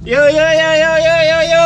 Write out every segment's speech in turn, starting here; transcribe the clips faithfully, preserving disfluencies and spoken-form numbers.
Yo yo yo yo yo yo yo.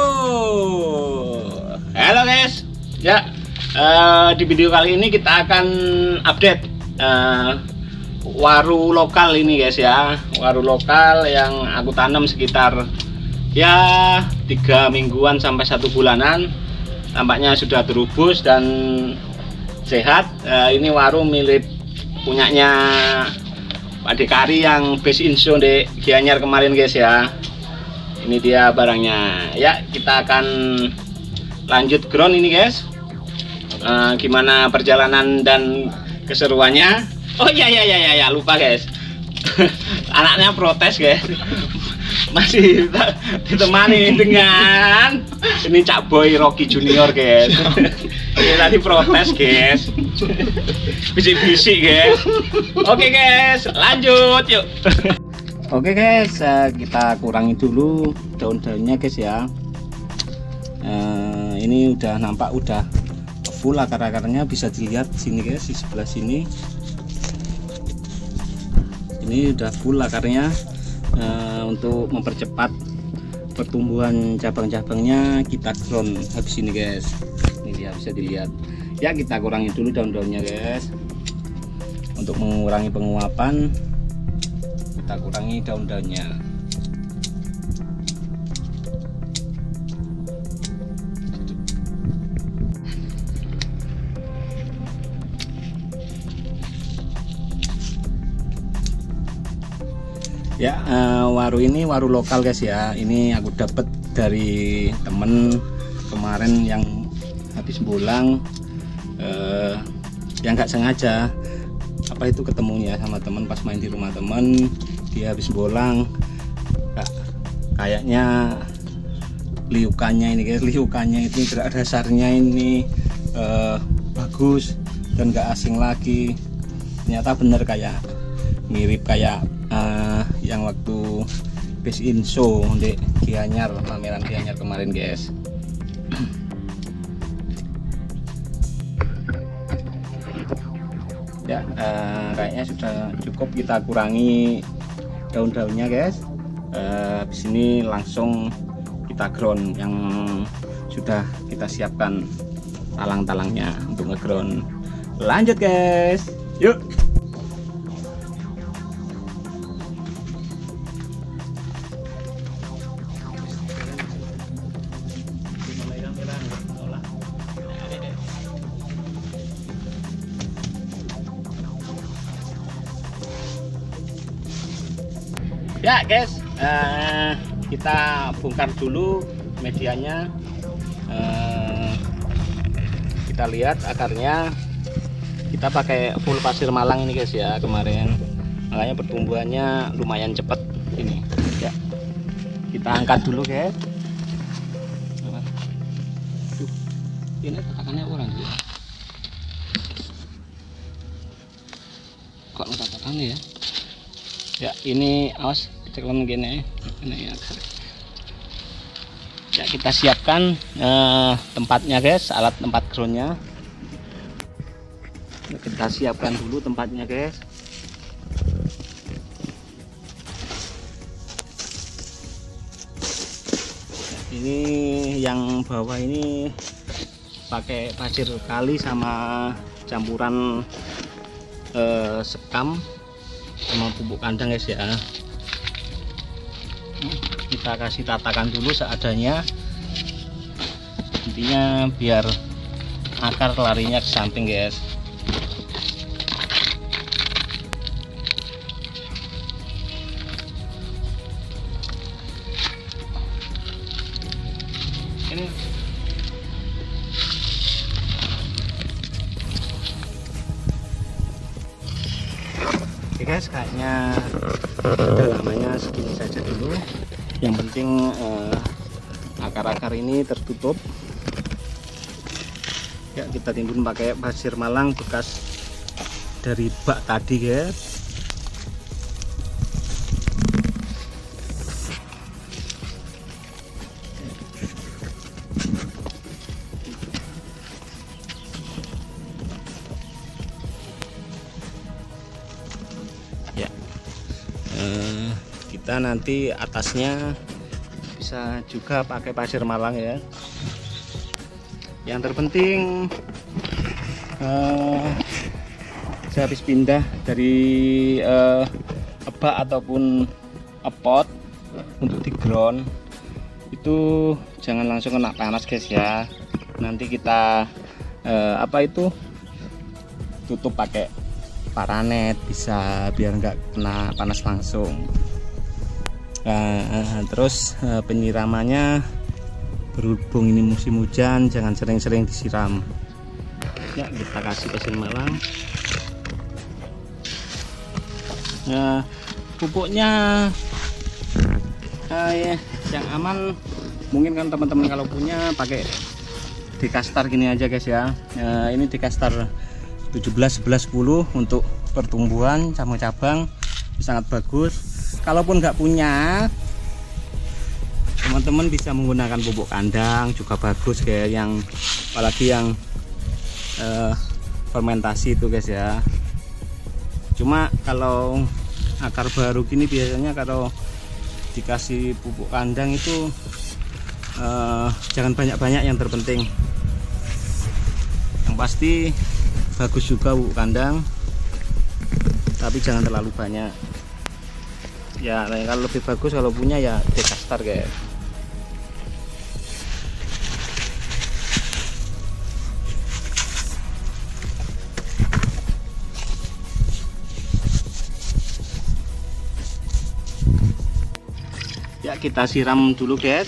Halo guys. Ya, uh, di video kali ini kita akan update uh, waru lokal ini guys ya. Waru lokal yang aku tanam sekitar ya tiga mingguan sampai satu bulanan. Tampaknya sudah terubus dan sehat. Uh, ini waru milik punyanya Pak Dekari yang base inso di Gianyar kemarin guys ya. Ini dia barangnya ya. Kita akan lanjut ground ini guys. Uh, gimana perjalanan dan keseruannya. Oh iya iya iya ya, lupa guys. Anaknya protes guys. Masih ditemani dengan ini Cak Boy Rocky Junior guys. Ini tadi protes guys. Bisik-bisik guys. Oke guys, lanjut yuk. Oke guys, kita kurangi dulu daun-daunnya guys ya. Uh, ini udah nampak udah full akar-akarnya, bisa dilihat sini guys, di sebelah sini. Ini udah full akarnya. Uh, untuk mempercepat pertumbuhan cabang-cabangnya kita ground habis ini guys. Ini dia bisa dilihat ya. Kita kurangi dulu daun-daunnya guys. Untuk mengurangi penguapan kita kurangi daun-daunnya. Ya, uh, waru ini waru lokal guys ya. Ini aku dapat dari temen kemarin yang habis bolang, uh, yang nggak sengaja apa itu ketemunya sama temen pas main di rumah temen. Dia habis bolang, nah, kayaknya liukannya ini guys, liukannya itu gerak dasarnya ini uh, bagus dan nggak asing lagi. Ternyata bener kayak mirip kayak Uh, yang waktu base inso di Gianyar, pameran Gianyar kemarin guys. Ya, uh, kayaknya sudah cukup. Kita kurangi daun-daunnya guys. Uh, di sini langsung kita ground yang sudah kita siapkan talang-talangnya untuk ngeground. Lanjut guys, yuk. Ya guys, uh, kita bongkar dulu medianya. Uh, kita lihat akarnya, kita pakai full pasir Malang ini guys ya kemarin, makanya pertumbuhannya lumayan cepat ini ya. Kita angkat dulu guys. Duh, ini tatakannya orang juga. Kok tatakannya ya? Ya ini awas ceklon gini, ini ya. Ya kita siapkan eh, tempatnya guys, alat tempat groundnya. Kita siapkan dulu tempatnya guys. Ini yang bawah ini pakai pasir kali sama campuran eh, sekam sama pupuk kandang guys ya. Kita kasih tatakan dulu seadanya, intinya biar akar larinya ke samping guys. Ini oke guys, kayaknya udah lamanya segini saja dulu. Yang penting akar-akar eh, ini tertutup ya. Kita timbun pakai pasir Malang bekas dari bak tadi guys. Ya, eh, kita nanti atasnya bisa juga pakai pasir malang ya. Yang terpenting uh, saya habis pindah dari uh, ebak ataupun pot untuk di ground itu jangan langsung kena panas guys ya. Nanti kita uh, apa itu tutup pakai paranet bisa biar nggak kena panas langsung. Nah, terus uh, penyiramannya berhubung ini musim hujan jangan sering-sering disiram ya, kita kasih pasir malang. Nah, pupuknya uh, ya, yang aman mungkin kan teman-teman kalau punya pakai Dekastar gini aja guys ya. Uh, ini Dekastar tujuh belas sebelas sepuluh untuk pertumbuhan cabang-cabang sangat bagus. Kalaupun nggak punya, teman-teman bisa menggunakan pupuk kandang juga bagus kayak yang apalagi yang uh, fermentasi itu guys ya. Cuma kalau akar baru gini biasanya kalau dikasih pupuk kandang itu uh, jangan banyak-banyak, yang terpenting yang pasti bagus juga pupuk kandang, tapi jangan terlalu banyak ya. Kalau lebih bagus kalau punya ya Dekastar guys. Ya, kita siram dulu guys.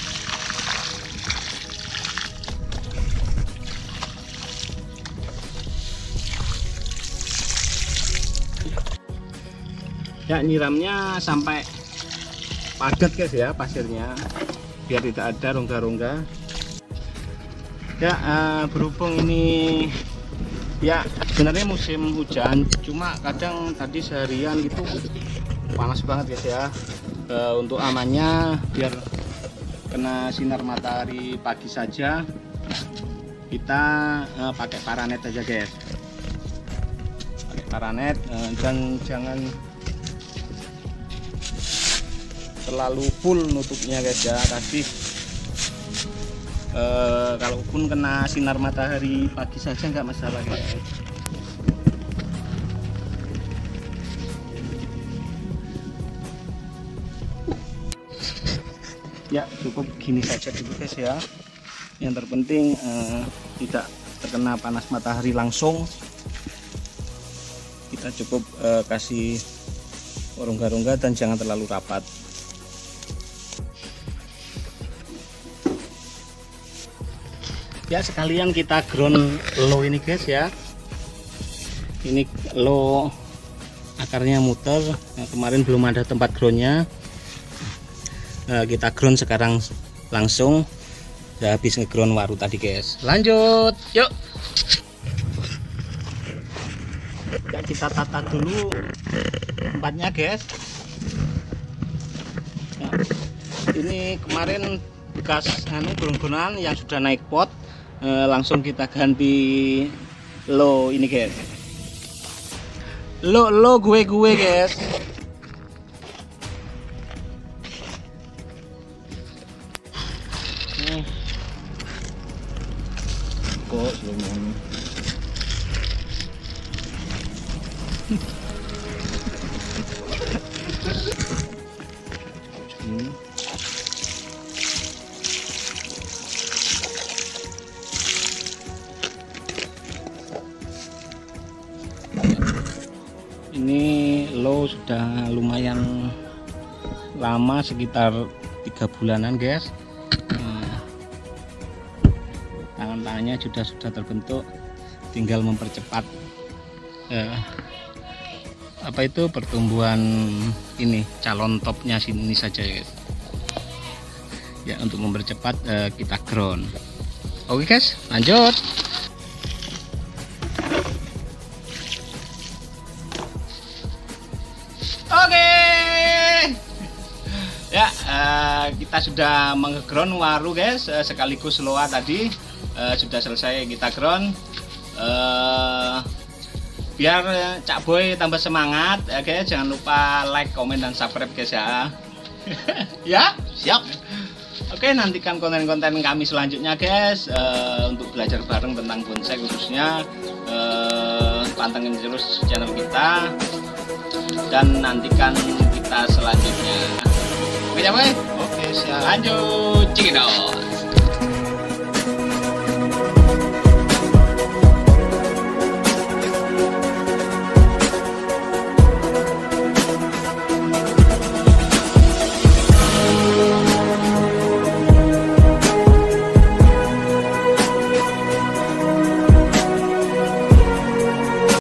Ya, nyiramnya sampai padat guys ya pasirnya biar tidak ada rongga-rongga ya. Uh, berhubung ini ya sebenarnya musim hujan, cuma kadang tadi seharian gitu panas banget guys ya. Uh, untuk amannya biar kena sinar matahari pagi saja kita uh, pakai paranet aja guys, pakai paranet uh, dan jangan terlalu full nutupnya guys ya. Kasih uh, kalaupun kena sinar matahari pagi saja nggak masalah guys. Ya, cukup gini saja dulu guys ya. Yang terpenting uh, tidak terkena panas matahari langsung. Kita cukup uh, kasih rongga-rongga dan jangan terlalu rapat. Ya, sekalian kita ground low ini guys ya. Ini low akarnya muter. Nah, kemarin belum ada tempat groundnya. Nah, kita ground sekarang langsung. Udah habis ngeground waru tadi guys. Lanjut, yuk. Ya, kita tata dulu tempatnya guys. Nah, ini kemarin bekas anu ground-groundan yang sudah naik pot. Eh, langsung kita ganti low ini guys. Low low gue gue guys. Nih. Kok belum. Hmm. Ini low sudah lumayan lama, sekitar tiga bulanan guys. Nah, tangan-tangannya sudah sudah terbentuk, tinggal mempercepat eh, apa itu pertumbuhan ini calon topnya sini saja guys. Ya, untuk mempercepat eh, kita ground. Oke guys, lanjut. Oke ya, uh, kita sudah mengeground waru guys, uh, sekaligus loa tadi uh, sudah selesai kita ground. Uh, biar Cak Boy tambah semangat ya guys, jangan lupa like, komen, dan subscribe guys ya. Ya, siap. Oke, nantikan konten-konten kami selanjutnya guys, uh, untuk belajar bareng tentang bonsai khususnya. uh, Pantengin terus channel kita dan nantikan kita selanjutnya. Oke, oke, siap. Lanjut, cekidot.